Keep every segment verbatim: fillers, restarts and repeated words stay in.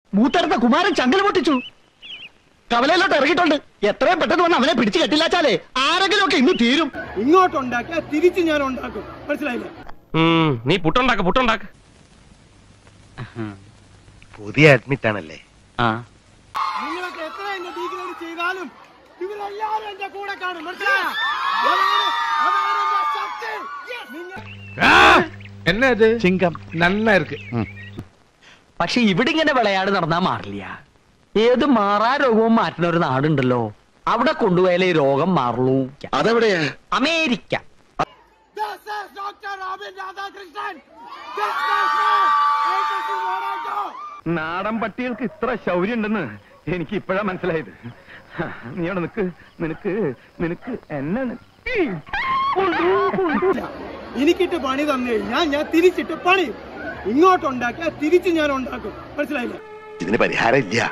മൂത്തടുത്ത കുമാരൻ ചങ്കൽ പൊട്ടിച്ചു. കവലയിലോട്ട് ഇറങ്ങിയിട്ടുണ്ട്. എത്രയും പെട്ടെന്ന് വന്ന് അവനെ പിടിച്ചു കെട്ടില്ലാച്ചാലേ ആരെങ്കിലും ഒക്കെ ഇന്ന് തീരും. ഇങ്ങോട്ടുണ്ടാക്കിയാ തിരിച്ച് ഞാൻ ഉണ്ടാക്കും. മനസ്സിലായില്ലേ? നീ പുട്ടുണ്ടാക്ക പുട്ടുണ്ടാക്ക. പുതിയ അഡ്മിറ്റ് ആണല്ലേ? നിങ്ങൾക്ക് എത്ര എന്നെ ഡീഗ്രേഡ് ചെയ്താലും ഇവരെല്ലാവരും എന്റെ കൂടെ കാണും. മനസ്സിലായോ? എന്നത് ചിങ്കം നന്നായിരിക്ക്. പക്ഷെ ഇവിടെ ഇങ്ങനെ വിളയാട് നടന്നാ മാറില്ല. ഏത് മാറാ രോഗവും മാറ്റുന്ന ഒരു നാടുണ്ടല്ലോ, അവിടെ കൊണ്ടുപോയാലേ ഈ രോഗം മാറുള്ളൂ. അതെവിടെയാ? അമേരിക്ക. നാടൻ പട്ടികൾക്ക് ഇത്ര ശൗര്യം ഉണ്ടെന്ന് എനിക്ക് ഇപ്പോഴാ മനസ്സിലായത്. നീ അവിടെ നിനക്ക് നിനക്ക് നിനക്ക് എന്നെ എനിക്കിട്ട് പണി തന്നു കഴിഞ്ഞാൽ ഞാൻ തിരിച്ചിട്ട് പണി ഇങ്ങോട്ടുണ്ടാക്കിയാ തിരിച്ച് ഞാൻ ഉണ്ടാക്കും. മനസ്സിലായില്ല? ഇതിന് പരിഹാരം ഇല്ല.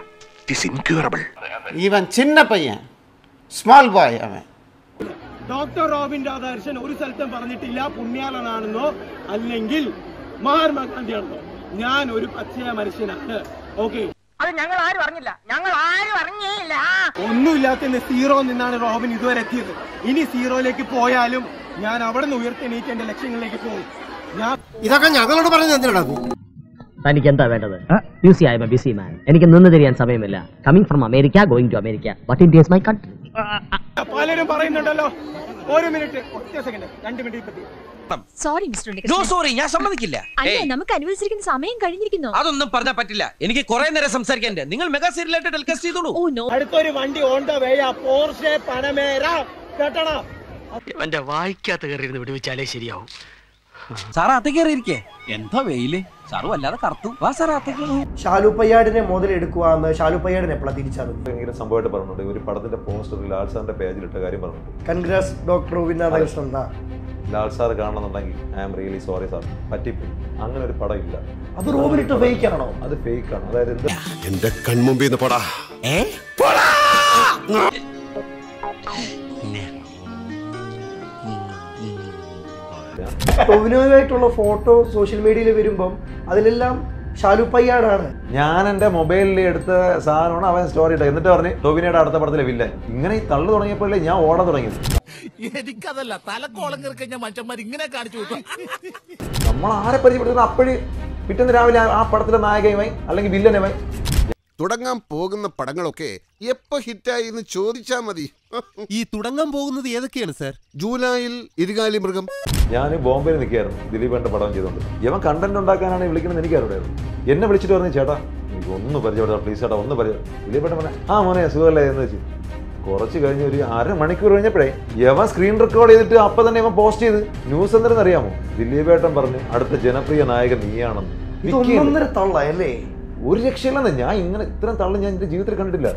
ഇവൻ ചിന്ന പയ്യൻ, സ്മാൾ ബോയ്. അവൻ ഡോക്ടർ റോബിൻ രാധാകൃഷ്ണൻ ഒരു സ്ഥലത്തും പറഞ്ഞിട്ടില്ല പുണ്യാളനാണെന്നോ അല്ലെങ്കിൽ മഹാത്മാഗാന്ധിയാണെന്നോ. ഞാൻ ഒരു പച്ചയ മനുഷ്യനാണ്. ഓക്കെ, അത് ഞങ്ങൾ ആരും അറിഞ്ഞില്ല. ഞങ്ങൾ ആരും അറിഞ്ഞില്ല. ഒന്നുമില്ലാത്ത സീറോ നിന്നാണ് റോബിൻ ഇതുവരെ എത്തിയത്. ഇനി സീറോയിലേക്ക് പോയാലും ഞാൻ അവിടെ നിന്ന് ഉയർത്തെണീറ്റ് എന്റെ ലക്ഷ്യങ്ങളിലേക്ക് പോകും. ഞാൻ ഇതൊക്കെ ഞങ്ങളോട് പറഞ്ഞ് എന്തിനാണ്? തനിക്ക് എന്താ വേണ്ടത്? You see I am a busy man. എനിക്ക് നിന്ന് തിരിയാൻ സമയമില്ല. Coming from America, going to America, but India is my country. പലരും പറയുന്നുണ്ടല്ലോ. ഒരു മിനിറ്റ്, ഒറ്റ സെക്കൻഡ്, രണ്ട് minute. Sorry mister Unnikrishnan. No sorry, ഞാൻ സമ്മതിക്കില്ല. അല്ല, നമുക്ക് അനുവദിച്ചിരിക്കുന്ന സമയം കഴിഞ്ഞിരിക്കുന്നു. അതൊന്നും പറഞ്ഞാൽ പറ്റില്ല. എനിക്ക് കുറെ നേരം സംസാരിക്കാൻ. നിങ്ങൾ മെഗാ സീരിയലായിട്ട് ടെലികാസ്റ്റ് ചെയ്തോളൂ. Oh no. അടുത്തൊരു വണ്ടി on the way, Porsche Panamera കേട്ടണം. എന്റെ വായിക്കാത്ത കയറിയിരുന്ന് വിടുവിച്ചാലേ ശരിയാവും. സാറ് അത്ത കയറിയിരിക്കേ. എന്താ വെയില്? സാറ് വല്ലാതെ കറുത്തു. വാ സാർ അത്തേക്ക്. ഷാലു പയ്യാടിനെ മുതലെടുക്കുവാന്ന് ഷാലു പയ്യാടിനെ എപ്പോഴാണ് തിരിച്ചറിഞ്ഞു? ഇങ്ങനെ സംഭവമായിട്ട് പറഞ്ഞിട്ടുണ്ട്. ഒരു പടത്തിന്റെ പോസ്റ്ററിൽ ലാൽ സാറിന്റെ പേജിലിട്ട കാര്യം പറഞ്ഞിട്ടുണ്ട്. Congrats doctor Robin Radhakrishnan. Lal sir കാണണമെന്നുണ്ടെങ്കിൽ I am really sorry sir, പറ്റിപ്പോയി. അങ്ങനെ ഒരു പടം ഇല്ല. അത് റോബിൻ ഇട്ട് ഫേക്ക് ആണോ? അത് ഫേക്ക് ആണ്. അതായത് എന്ത് എന്റെ കൺമുമ്പിൽ നിന്ന് പോടാ. ടോവിനോയുമായിട്ടുള്ള ഫോട്ടോ സോഷ്യൽ മീഡിയയിൽ വരുമ്പം അതിലെല്ലാം ഷാലു പയ്യാടാണ്. ഞാൻ എന്റെ മൊബൈലിൽ എടുത്ത സാധനമാണ് അവൻ സ്റ്റോറി ഇട്ടത്. എന്നിട്ട് പറഞ്ഞ് ടോവിനോയുടെ അടുത്ത പടത്തിലെ വില്ലൻ. ഇങ്ങനെ ഈ തള്ളു തുടങ്ങിയപ്പോഴല്ലേ ഞാൻ ഓടാൻ തുടങ്ങിയത്. എനിക്കതല്ല, തലക്കോളം കയറി കഴിഞ്ഞാൽ മനുഷ്യന്മാർ ഇങ്ങനെ കാണിച്ചു കൊടുക്കും. നമ്മൾ ആരെ പരിചയപ്പെടുത്തുന്ന അപ്പോഴും പിറ്റേന്ന് രാവിലെ ആ പടത്തിലെ നായകയുമായി അല്ലെങ്കിൽ വില്ലനുമായി. തുടങ്ങാൻ പോകുന്ന പടങ്ങളൊക്കെ എപ്പോ ഹിറ്റായി എന്ന് ചോദിച്ചാൽ മതി. ഈ തുടങ്ങാൻ പോകുന്നത് ഏതൊക്കെയാണ് സാർ? ജൂലൈയിൽ ഇരുകാലി മൃഗം. ഞാൻ ബോംബെയിൽ നിൽക്കുകയായിരുന്നു ദിലീപേണ്ട പടം ചെയ്തുകൊണ്ട്. ഇവൻ കണ്ടന്റ് ഉണ്ടാക്കാനാണ് വിളിക്കുന്നത് എനിക്കറിയായിരുന്നു. എന്നെ വിളിച്ചിട്ട് പറഞ്ഞു, ചേട്ടാ എനിക്ക് ഒന്ന് പരിചയപ്പെടാം പ്ലീസ് ചേട്ടാ, ഒന്ന് പരിചയം. ദിലീപേട്ടൻ പറഞ്ഞ ആ മോനെ സുഖമല്ലേ എന്ന് വെച്ചു. കുറച്ച് കഴിഞ്ഞ് ഒരു അരമണിക്കൂർ കഴിഞ്ഞപ്പോഴേ യവൻ സ്ക്രീൻ റെക്കോർഡ് ചെയ്തിട്ട് അപ്പം തന്നെ ഇവൻ പോസ്റ്റ് ചെയ്ത്. ന്യൂസ് എന്തെന്ന് അറിയാമോ? ദിലീപേട്ടൻ പറഞ്ഞു അടുത്ത ജനപ്രിയ നായകൻ നീയാണെന്ന്. തള്ളല്ലേ? ഒരു രക്ഷയില്ലെന്ന്. ഞാൻ ഇങ്ങനെ ഇത്രയും തള്ളു ഞാൻ എന്റെ ജീവിതത്തിൽ കണ്ടിട്ടില്ല.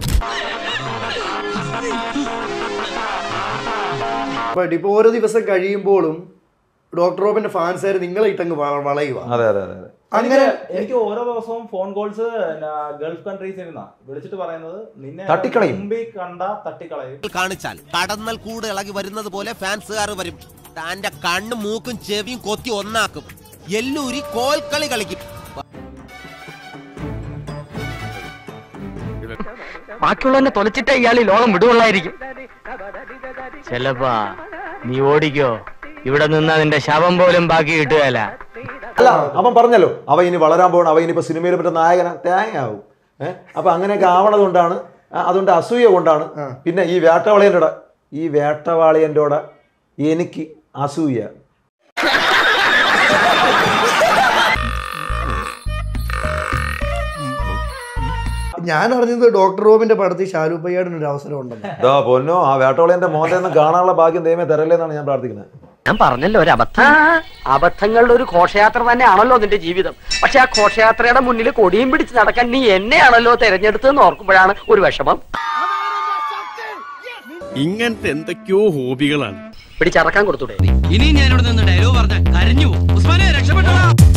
ഇപ്പൊ ഓരോ ദിവസം കഴിയുമ്പോഴും ഡോക്ടർ റോബിന്റെ ഫാൻസുകാർ നിങ്ങളെ ഇട്ടങ്ങ് വളയുക. അതെ അതെ അതെ. അങ്ങനെ എനിക്ക് ഓരോ ദിവസവും ഫോൺ കോൾസ് ഗൾഫ് കൺട്രീസിൽ നിന്നാ വിളിച്ചിട്ട് പറയുന്നത് നിന്നെ തട്ടിക്കളയും, മുമ്പിൽ കണ്ട തട്ടിക്കളയും. കാണിച്ചാൽ കടന്നൽ കൂടെ ഇളകി വരുന്നത് പോലെ ഫാൻസുകാർ വരും. തന്റെ കണ്ണും മൂക്കും ചെവിയും കൊത്തി ഒന്നാക്കും. എല്ലൂരി കോൽക്കളി കളിക്കും. ബാക്കിയുള്ളവനെ തൊലച്ചിട്ടേ ഇയാൾ ഈ ലോകം വിടുകൊള്ളായിരിക്കും. ചെലപ്പാ നീ ഓടിക്കോ, ഇവിടെ നിന്നാ നിന്റെ ശവം പോലും ബാക്കി കിട്ടുകയല്ല. അല്ല അവൻ പറഞ്ഞല്ലോ അവ ഇനി വളരാൻ പോകണം, അവ ഇനിയിപ്പോ സിനിമയിൽ പറ്റ നായകന തേങ്ങയാവും. ഏഹ് അപ്പൊ അങ്ങനെയൊക്കെ ആവണത് കൊണ്ടാണ്, അതുകൊണ്ട് അസൂയ കൊണ്ടാണ്. പിന്നെ ഈ വേട്ടവാളിയൻ്റെ ഈ വേട്ടവാളിയൻ്റെ എനിക്ക് അസൂയ. ഞാൻ അറിഞ്ഞത് ഡോക്ടർ റോബിന്റെ പടത്തിൽ ഷാലു പയ്യാടിന് ഒരു അവസരം ഉണ്ടെന്ന്. പൊന്നോ, ആ വേട്ടവാളിയന്റെ മോന്റെ ഒന്നും കാണാനുള്ള ഭാഗ്യം ദൈവമേ തരല്ലേന്നാണ് ഞാൻ പ്രാർത്ഥിക്കുന്നത്. ഞാൻ പറഞ്ഞല്ലോ ഒരു അബദ്ധം. അബദ്ധങ്ങളുടെ ഒരു ഘോഷയാത്ര തന്നെയാണല്ലോ നിന്റെ ജീവിതം. പക്ഷെ ആ ഘോഷയാത്രയുടെ മുന്നിൽ കൊടിയും പിടിച്ച് നടക്കാൻ നീ എന്നെയാണല്ലോ തെരഞ്ഞെടുത്തെന്ന് ഓർക്കുമ്പോഴാണ് ഒരു വിഷമം. ഇങ്ങനത്തെ എന്തൊക്കെയോ ഹോബികളാണ്. പിടിച്ചറക്കാൻ കൊടുത്തൂടെ? ഇനി ഞാനിവിടെ നിന്ന് ഡയലോഗ് പറഞ്ഞ കരഞ്ഞു. ഉസ്മാനെ രക്ഷപ്പെട്ടോ.